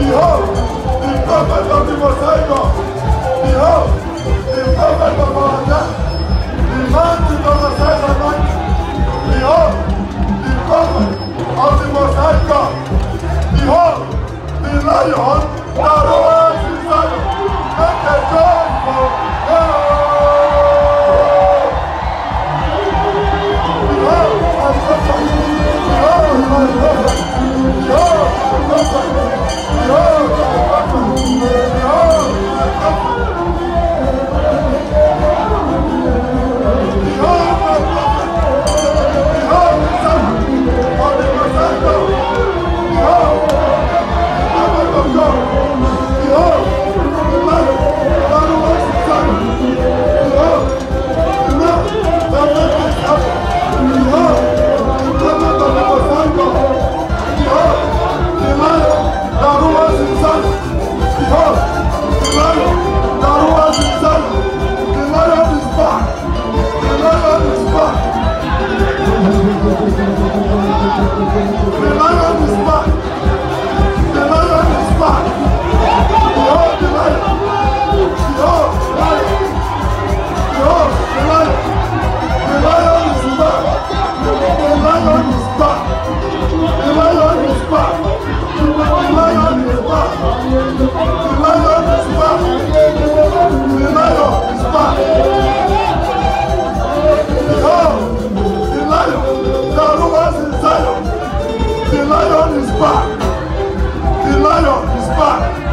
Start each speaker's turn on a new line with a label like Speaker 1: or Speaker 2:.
Speaker 1: Behold, the prophet of the Most High God. Behold, the prophet of our God. The man to prophesy anointing. Behold, the prophet of the Most High God. Behold, the lion that roars in Zion. Make a joyful Behold, my prophet. Behold, my prophet. Behold, my prophet. Behold, my prophet. Behold, my prophet. Behold, my prophet. Behold, the son of the Most High God. Behold, the prophet of God. Behold, the lion that was in Zion. Behold, the man that made this happen. Behold, the prophet of the Most High God. Behold, the lion that was in Zion. Behold, the lion that was in Zion. The lion is back. The lion is back. The lion is back. The lion is back. Behold the lion. Behold the lion. Behold the lion. The lion is back. The lion is back. The lion is back. The lion is back. The lion is back. The lion is back. Behold, the lion that was in Zion. The lion is back. The lion is back.